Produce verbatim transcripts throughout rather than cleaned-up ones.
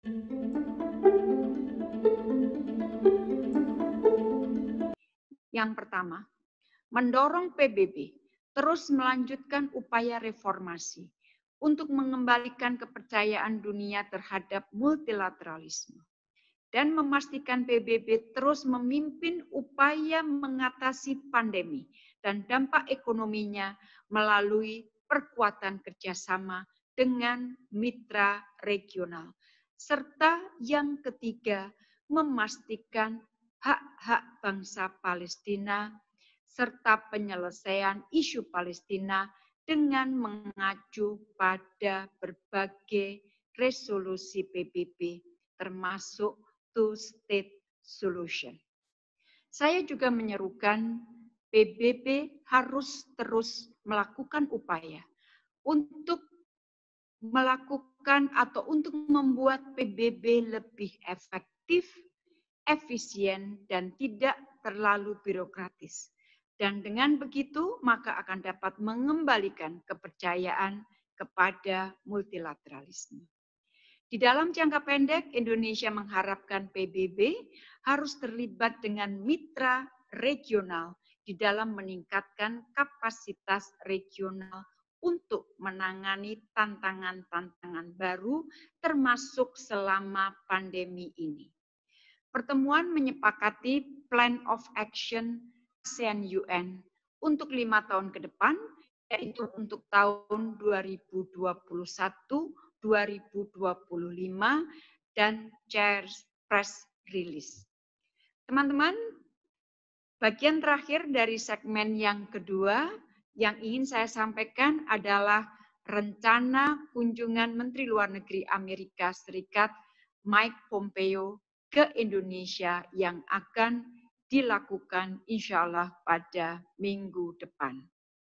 Yang pertama, mendorong P B B terus melanjutkan upaya reformasi untuk mengembalikan kepercayaan dunia terhadap multilateralisme dan memastikan P B B terus memimpin upaya mengatasi pandemi dan dampak ekonominya melalui perkuatan kerjasama dengan mitra regional. Serta yang ketiga, memastikan hak-hak bangsa Palestina serta penyelesaian isu Palestina dengan mengacu pada berbagai resolusi P B B termasuk two-state solution. Saya juga menyerukan P B B harus terus melakukan upaya untuk melakukan atau untuk membuat P B B lebih efektif, efisien, dan tidak terlalu birokratis. Dan dengan begitu, maka akan dapat mengembalikan kepercayaan kepada multilateralisme. Di dalam jangka pendek, Indonesia mengharapkan P B B harus terlibat dengan mitra regional di dalam meningkatkan kapasitas regional untuk menangani tantangan-tantangan baru termasuk selama pandemi ini. Pertemuan menyepakati Plan of Action ASEAN U N untuk lima tahun ke depan, yaitu untuk tahun dua ribu dua puluh satu sampai dua ribu dua puluh lima dan Chair's Press Release. Teman-teman, bagian terakhir dari segmen yang kedua yang ingin saya sampaikan adalah rencana kunjungan Menteri Luar Negeri Amerika Serikat Mike Pompeo ke Indonesia yang akan dilakukan insya Allah pada minggu depan.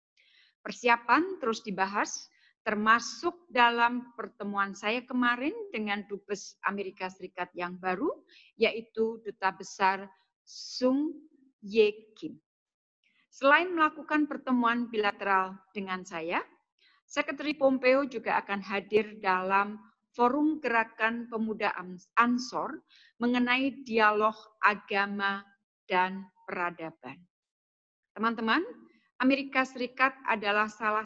Persiapan terus dibahas, termasuk dalam pertemuan saya kemarin dengan Dubes Amerika Serikat yang baru, yaitu Duta Besar Sung Ye Kim. Selain melakukan pertemuan bilateral dengan saya, Sekretari Pompeo juga akan hadir dalam Forum Gerakan Pemuda Ansor mengenai dialog agama dan peradaban. Teman-teman, Amerika Serikat adalah salah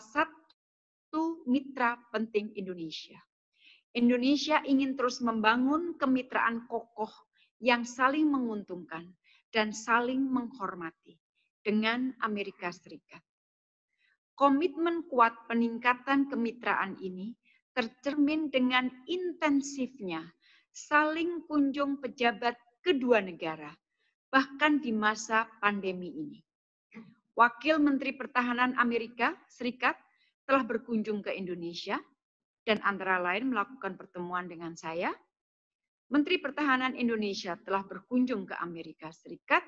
satu mitra penting Indonesia. Indonesia ingin terus membangun kemitraan kokoh yang saling menguntungkan dan saling menghormati dengan Amerika Serikat. Komitmen kuat peningkatan kemitraan ini tercermin dengan intensifnya saling kunjung pejabat kedua negara, bahkan di masa pandemi ini. Wakil Menteri Pertahanan Amerika Serikat telah berkunjung ke Indonesia dan antara lain melakukan pertemuan dengan saya. Menteri Pertahanan Indonesia telah berkunjung ke Amerika Serikat.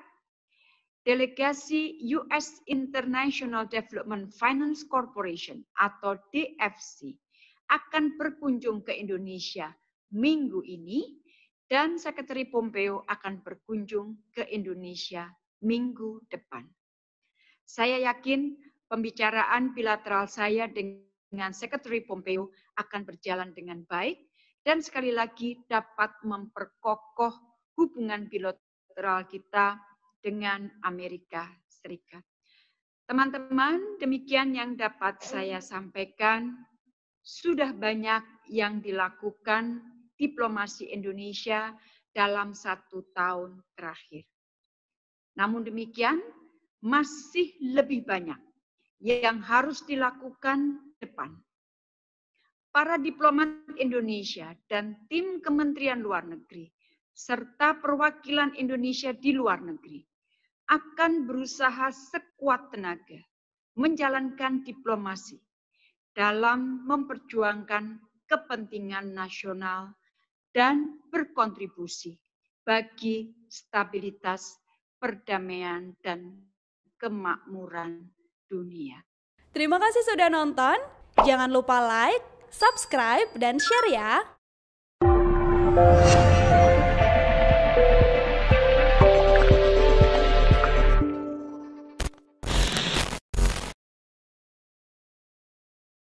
Delegasi U S International Development Finance Corporation atau D F C akan berkunjung ke Indonesia minggu ini dan Sekretari Pompeo akan berkunjung ke Indonesia minggu depan. Saya yakin pembicaraan bilateral saya dengan Sekretari Pompeo akan berjalan dengan baik dan sekali lagi dapat memperkokoh hubungan bilateral kita dengan Amerika Serikat. Teman-teman, demikian yang dapat saya sampaikan. Sudah banyak yang dilakukan diplomasi Indonesia dalam satu tahun terakhir. Namun demikian, masih lebih banyak yang harus dilakukan depan. Para diplomat Indonesia dan tim Kementerian Luar Negeri, serta perwakilan Indonesia di luar negeri, akan berusaha sekuat tenaga menjalankan diplomasi dalam memperjuangkan kepentingan nasional dan berkontribusi bagi stabilitas, perdamaian, dan kemakmuran dunia. Terima kasih sudah nonton. Jangan lupa like, subscribe, dan share ya.